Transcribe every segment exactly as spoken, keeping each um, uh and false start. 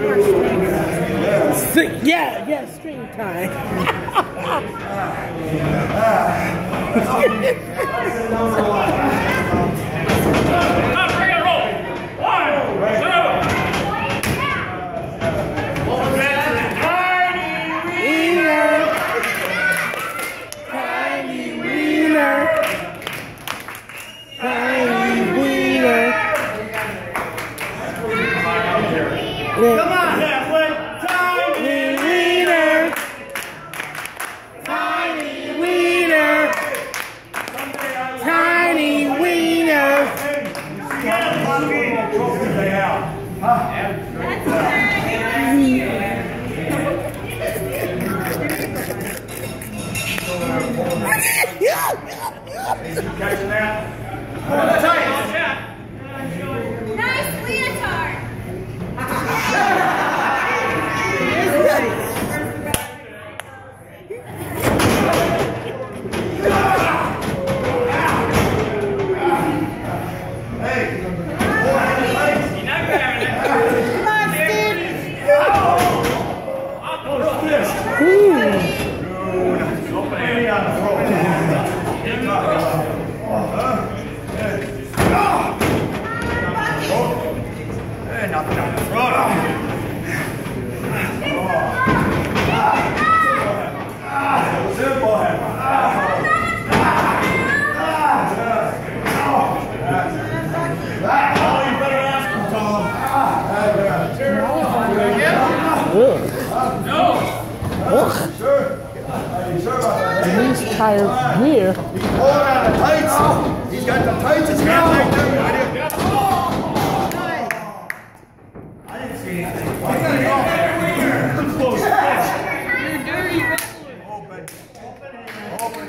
Yeah, yeah, string time. Come on, halfway. Tiny wiener. Tiny wiener. Tiny wiener. Catching that? Nice leotard. Nothing on the throat. He's tired here. He's pulling out the tights. He's got the tights. His hands right there. I didn't see anything. I gotta go. Close. You're dirty. Open. Open.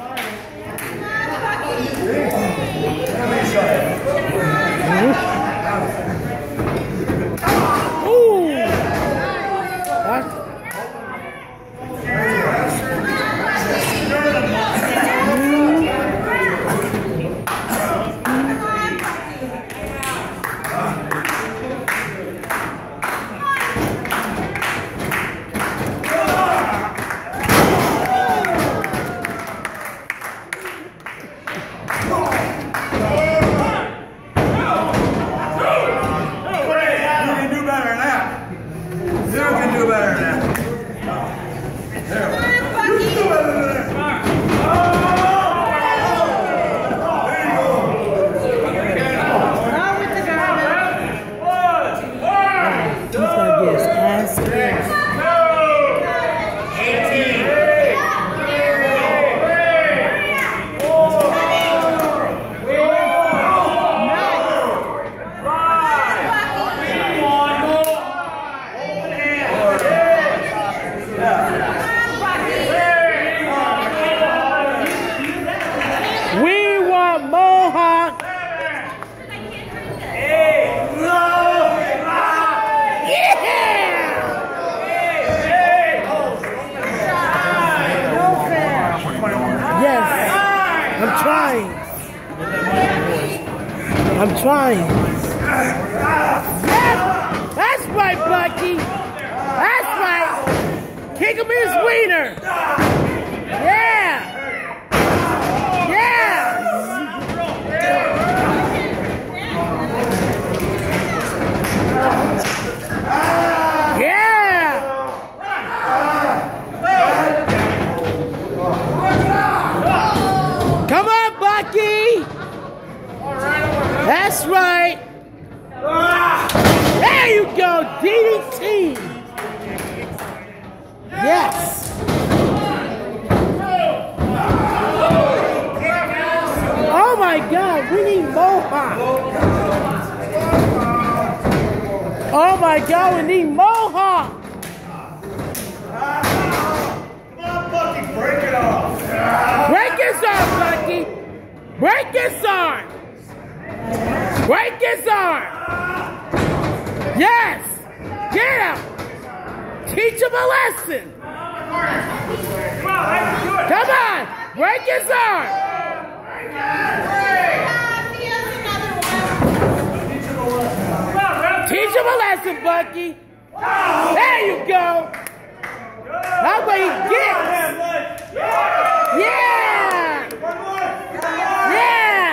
Ooh. That's I'm trying. I'm trying. Yes! That's right, Bucky. That's right. Kick him his wiener. Yeah. Yeah. Yeah. Come on, Bucky. That's right. There you go, D D T. Yes. Oh my God, we need Mohawk. Oh my God, we need Mohawk. Come on, Bucky, break it off. Break his arm, Bucky. Break his arm. Break his arm. Yes. Yeah. Teach him a lesson. Come on. Break his arm. Teach him a lesson, Bucky. There you go. How about he gets? Yeah. Yeah.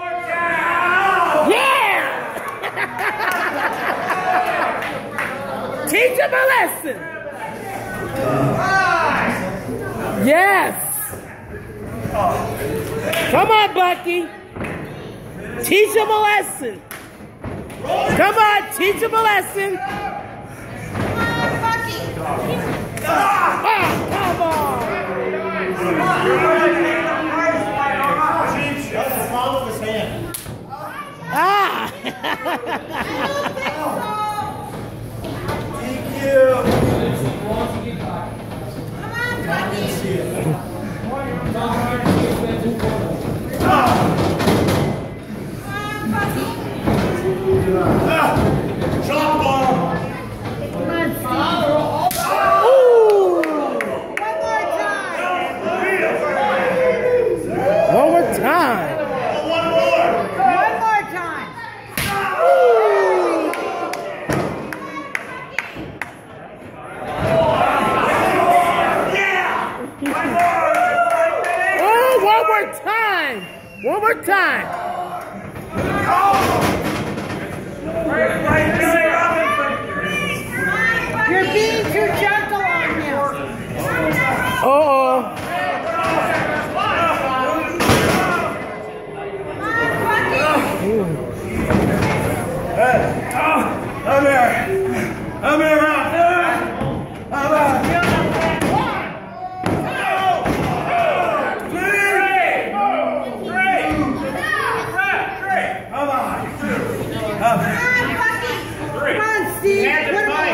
Yeah. Teach him a lesson. Yes. Come on, Bucky. Teach him a lesson. Come on, teach him a lesson. Come on, Bucky. Ah, come on. That's the palm of his hand. Ah. Thank you. Come on, Bucky. Shot ball. One more time. One more. One more time. Oh, one more time. One more time. You're being too gentle on him. Uh-oh. Come here. Come here, Rob. Come on. Come on, Steve. Put him away.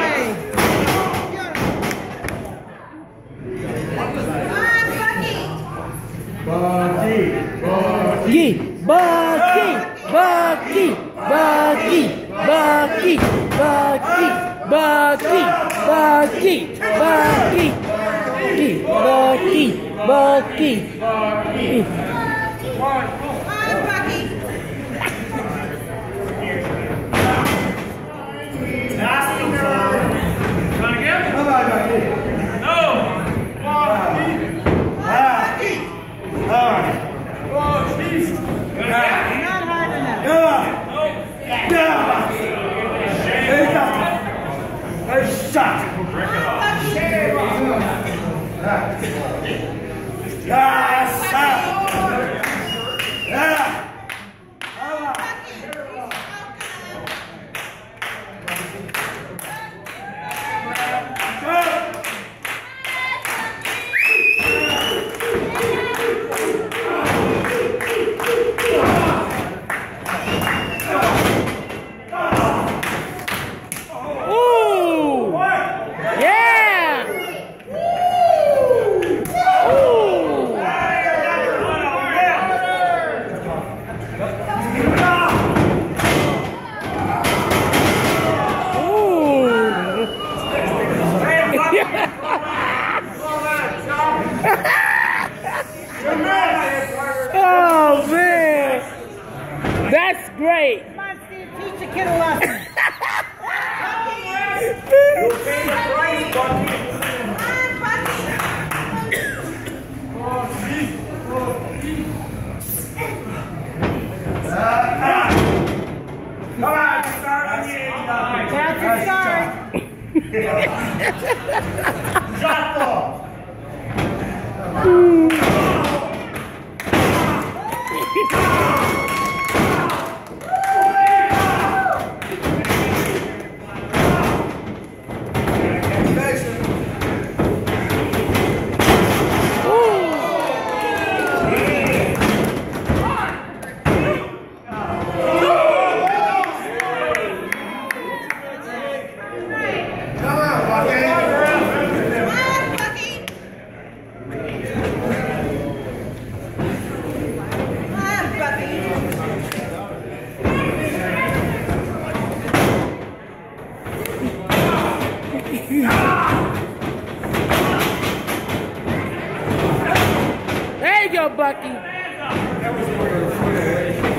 Bucky, Bucky, Bucky, Bucky, Bucky, Bucky, Bucky, Bucky, Bucky, Bucky, Bucky, Bucky. Come on, Bucky. No. All right. Not hard enough. Come on. Yeah. There you go. Nice shot. Yes, sir. Yeah. Come on. Ooh! Yeah! Ooh! Oh, man! That's great! Come on, Steve. Teach the kid a lesson. Come on, start on the inside. That's a start. Shot ball. There you go, Bucky.